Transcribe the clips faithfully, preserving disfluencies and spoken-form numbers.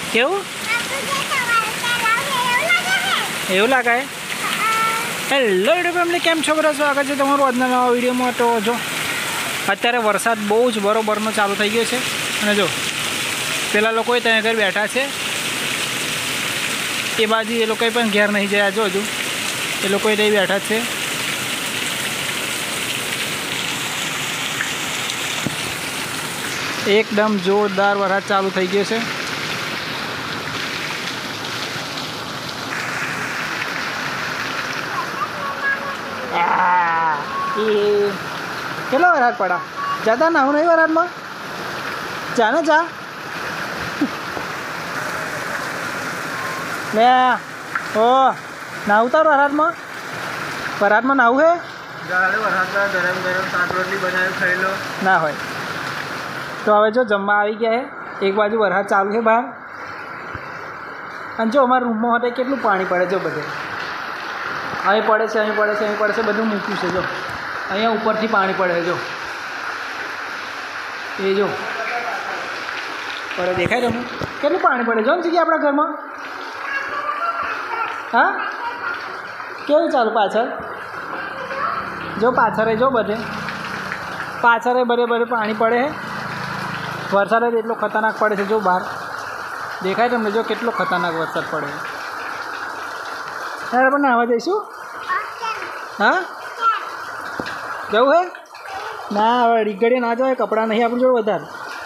કેવું એવું લાગે? હેલો યુટ્યુબ ફેમિલી, કેમ છો બધા? સ્વાગત છે તમારું આજના નવા વિડીયોમાં. તો જો અત્યારે વરસાદ બહુ જ બરોબરનો ચાલુ થઈ ગયો છે અને જો પેલા લોકો ત્યાં ઘર બેઠા છે એ બાજુ, એ લોકોએ પણ ઘેર નહીં જાય. જો હજુ એ લોકોએ ત્યાં બેઠા છે. એકદમ જોરદાર વરસાદ ચાલુ થઈ ગયો છે. કેટલો વરસાદ પડા? જાતા નાહું નહીં વરસાદમાં? જા ને જા. લે ઓ નાહું તાર વરસાદમાં? વરસાદમાં નાહું હે? વરસાદમાં ગરમ ગરમ શાક રોટલી બનાવી ખાઈ લો. ના હોય તો હવે જો જમવા આવી ગયા છે. એક બાજુ વરસાદ ચાલુ છે બહાર, અને જો અમારા રૂમમાં હતા કેટલું પાણી પડે. જો બધે અહીં પડે છે, અહીં પડે છે, અહીં પડે છે, બધું મૂક્યું છે. જો અહીંયા ઉપરથી પાણી પડે. જો એ જો પડે, દેખાય તમને કેટલું પાણી પડે? જો ને જગ્યા આપણા ઘરમાં. હા, કેવું ચાલુ પાછળ? જો પાછળ જો બધે પાછળ બધે બધે પાણી પડે છે. વરસાદ જ એટલો ખતરનાક પડે છે. જો બહાર દેખાય તમને, જો કેટલો ખતરનાક વરસાદ પડે છે. ત્યારે આપણે નાહવા જઈશું. હા, જવું હે? ના, હવે રીગડીએ ના જવાય, કપડાં નહીં આપણું જોડે વધારે.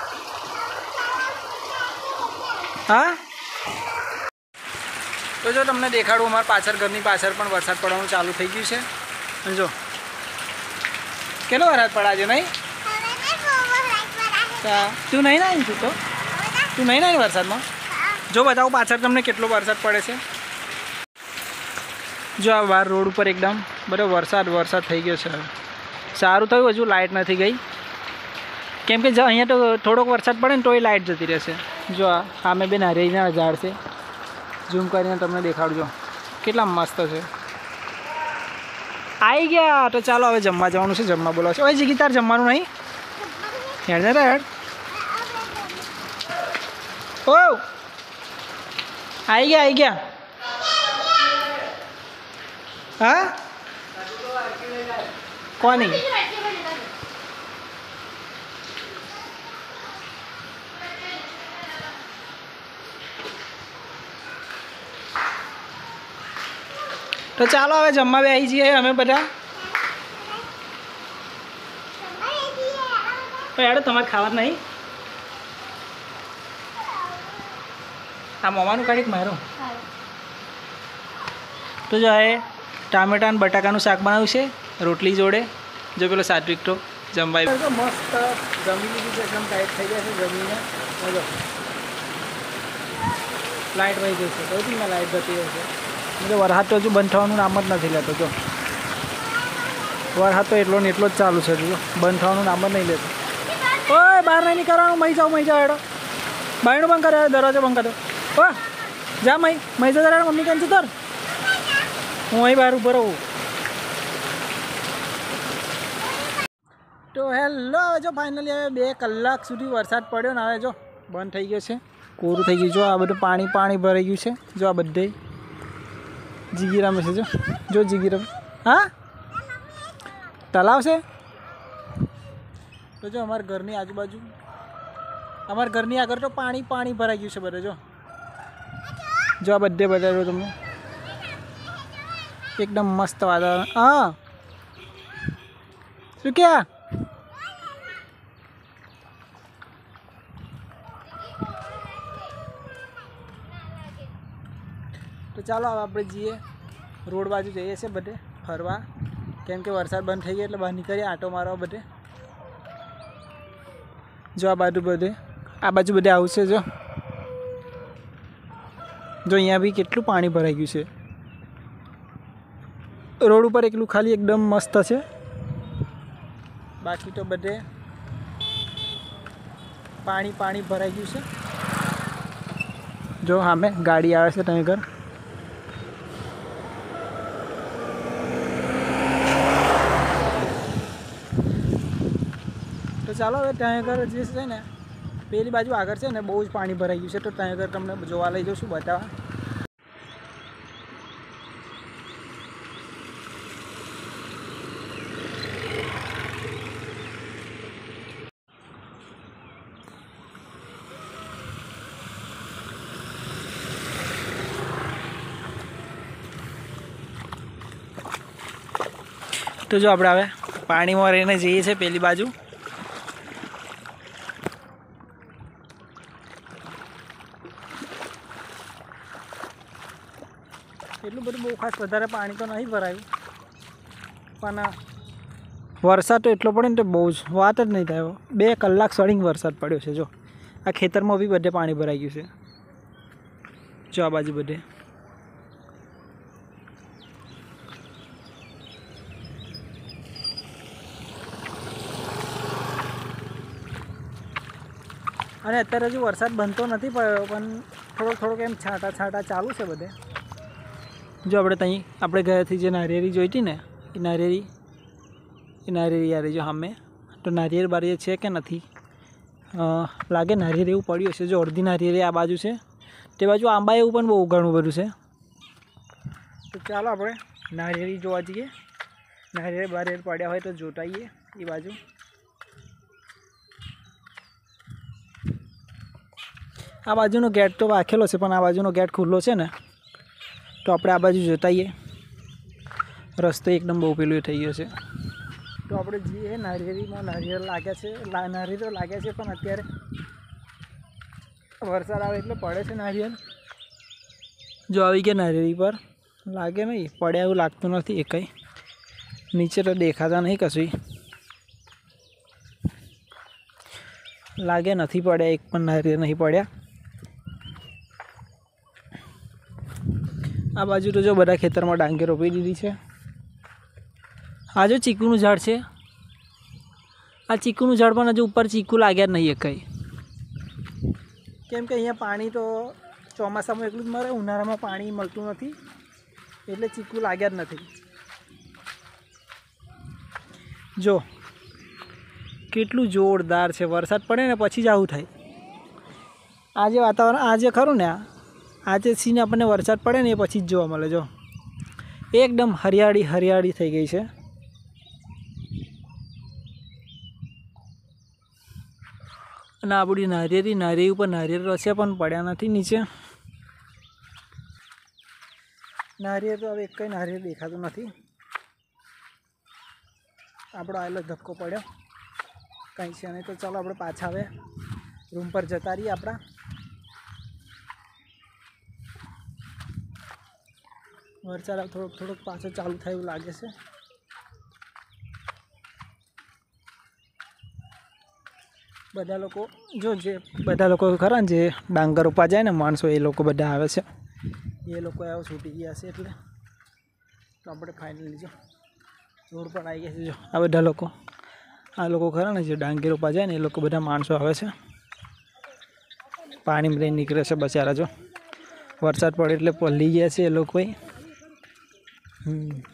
હા, તો જો તમને દેખાડું, અમારા પાછળ ઘરની પાછળ પણ વરસાદ પડવાનું ચાલુ થઈ ગયું છે. અને જો કેટલો વરસાદ પડા છે નહીં? તું નહીં નાય તું તો તું નહીં નાય વરસાદમાં? જો બતાવું પાછળ તમને કેટલો વરસાદ પડે છે. જો આ બહાર રોડ ઉપર એકદમ બધો વરસાદ વરસાદ થઈ ગયો છે. સારું થયું હજુ લાઇટ નથી ગઈ, કેમ કે જો અહીંયા તો થોડોક વરસાદ પડે ને તો એ લાઇટ જતી રહેશે. જો આ સામે બે નારિયેળીના ઝાડ છે, ઝૂમ કરીને તમને દેખાડજો કેટલા મસ્ત છે. આવી ગયા તો ચાલો હવે જમવા જવાનું છે. જમવા બોલાવશે. ઓય જીગી, તાર જમવાનું નહીં? હેડ ને હેડ. ઓ આવી ગયા આવી ગયા. હા, કોની? તો ચાલો હવે જમવા બેસી જઈએ અમે બધા. યાર તમારે ખાવા નહીં? આ મોમાનું કાઢીક મારું. તો જો એ ટામેટા અને બટાકાનું શાક બનાવ્યું છે રોટલી જોડે. જો પેલો સાત્વિક તો જમવાય મસ્ત જમી લીધું છે, એકદમ ટાઈટ થઈ ગયા છે જમીને. જો લાઇટ વહી ગઈ છે, કઈ મેં લાઇટ જતી રહી છે. જો વરસાદ તો હજુ બંધ થવાનું નામ જ નથી લેતો. જો વરસાદ તો એટલો ને એટલો જ ચાલુ છે. જો બંધ થવાનું નામ જ નહીં લેતો. ઓય બહાર નહીં નીકળવાનું. મહી જાઓ મહી જાઓ હેડો. બાયણું બંધ કરે, દરવાજો બંધ કરે. ઓ જા મહી મહી જા તારે મમ્મી કેમ છે તર? હું અહીં બહાર ઉભો રહું. તો હેલો, હવે જો ફાઇનલી હવે બે કલાક સુધી વરસાદ પડ્યો ને હવે જો બંધ થઈ ગયો છે, કોરું થઈ ગયું. જો આ બધું પાણી પાણી ભરાઈ ગયું છે. જો આ બધે જીગી રમે છે. જો જો જીગી રમે. હા, તલાવ છે. તો જો અમારા ઘરની આજુબાજુ, અમારા ઘરની આગળ તો પાણી પાણી ભરાઈ ગયું છે બધે. જો જો આ બધે બતાવ્યો તમને એકદમ મસ્ત વાતાવરણ. હા, શું ક્યાં? તો ચાલો હવે આપણે જઈએ રોડ બાજુ, જઈએ છીએ બધે ફરવા, કેમ કે વરસાદ બંધ થઈ ગયો એટલે બહાર નીકળીએ આંટો મારવા બધે. જો આ બાજુ બધે આ બાજુ બધે આવશે. જો જો અહીંયા બી કેટલું પાણી ભરાઈ ગયું છે. રોડ ઉપર એકલું ખાલી એકદમ મસ્ત છે, બાકી તો બધે પાણી પાણી ભરાઈ ગયું છે. જો સામે ગાડી આવે છે તમે ઘર. તો ચાલો હવે ત્યાં આગળ જે છે ને પેલી બાજુ આગળ છે ને બહુ જ પાણી ભરાઈ ગયું છે, તો ત્યાં આગળ તમને જોવા લઈ જઉં છું, બતાવવા. તો જો આપણે હવે પાણીમાં રહીને જઈએ છીએ પેલી બાજુ. એટલું બધું બહુ ખાસ વધારે પાણી તો નહીં ભરાયું, પણ વરસાદ તો એટલો પડે ને તો બહુ જ વાત જ નહીં થાય. બે કલાક સળીંગ વરસાદ પડ્યો છે. જો આ ખેતરમાં બી બધે પાણી ભરાઈ ગયું છે. જો આ બાજુ બધે અને અત્યારે હજુ વરસાદ બનતો નથી પડ્યો, પણ થોડોક થોડોક એમ છાંટા છાંટા ચાલુ છે બધે. જો આપણે ત્યાં આપણે ઘરેથી જે નારિયેરી જોઈતી ને એ નારિયેરી એ નારિયેરી યાર જો સામે તો નારિયેર બારીએ છે કે નથી લાગે નારિયેર એવું પડ્યું છે. જો અડધી નારિયેરી આ બાજુ છે, તે બાજુ આંબા એવું પણ બહુ ઘણું બધું છે. તો ચાલો આપણે નારિયેરી જોવા જઈએ. નારિયેર બારિયેર પડ્યા હોય તો જોતાઈએ એ બાજુ. આ બાજુનો ગેટ તો રાખેલો છે, પણ આ બાજુનો ગેટ ખુલ્લો છે ને, તો આપણે આ બાજુ જોતાઈએ. રસ્તો એકદમ બહુ પેલું થઈ ગયો છે. તો આપણે જઈએ નારિયેરીમાં. નારિયેળ લાગ્યા છે, નારિયેળ તો લાગ્યા છે, પણ અત્યારે વરસાદ આવે એટલે પડે છે નારિયેળ. જો આવી ગયા નારિયેરી પર, લાગે નહીં પડ્યા એવું લાગતું નથી એ કંઈ. નીચે તો દેખાતા નહીં કશું, લાગે નથી પડ્યા, એક પણ નારિયેળ નહીં પડ્યા. આ બાજુ તો જો બધા ખેતરમાં ડાંગર રોપી દીધી છે. આ જો ચીકુનું ઝાડ છે, આ ચીકુનું ઝાડ પણ હજુ ઉપર ચીકુ લાગ્યા જ નહીં કંઈ, કેમ કે અહીંયા પાણી તો ચોમાસામાં એટલું જ મળે, ઉનાળામાં પાણી મળતું નથી એટલે ચીકુ લાગ્યા જ નથી. જો કેટલું જોરદાર છે. વરસાદ પડે ને પછી જ આવું થાય. આજે વાતાવરણ આજે ખરું ને, આ આજે સીન આપણને વરસાદ પડે ને એ પછી જ જોવા મળે. જો એકદમ હરિયાળી હરિયાળી થઈ ગઈ છે. અને આ બધી નારિયેરી નારિયેરી ઉપર નારિયેળ રસે પણ પડ્યા નથી નીચે. નારિયેળ તો હવે એક કંઈ નારિયેળ દેખાતું નથી. આપણો આવેલો ધક્કો પડ્યો, કંઈ છે નહીં. તો ચાલો આપણે પાછા હવે રૂમ પર જતા રહીએ આપણા. વરસાદ થોડોક થોડોક પાછો ચાલુ થાય એવું લાગે છે. બધા લોકો જો જે બધા લોકો ખરા ને જે ડાંગર રોપવા જાય ને માણસો, એ લોકો બધા આવે છે. એ લોકો આવો છૂટી ગયા છે એટલે તો આપણે ફાઇનલી જો રોડ પર આવી ગયા છે. જો આ બધા લોકો આ લોકો ખરા ને જે ડાંગર રોપવા જાય ને એ લોકો બધા માણસો આવે છે. પાણીમાં લઈને નીકળે છે બચારા. જો વરસાદ પડે એટલે પલળી ગયા છે એ લોકોએ. હમ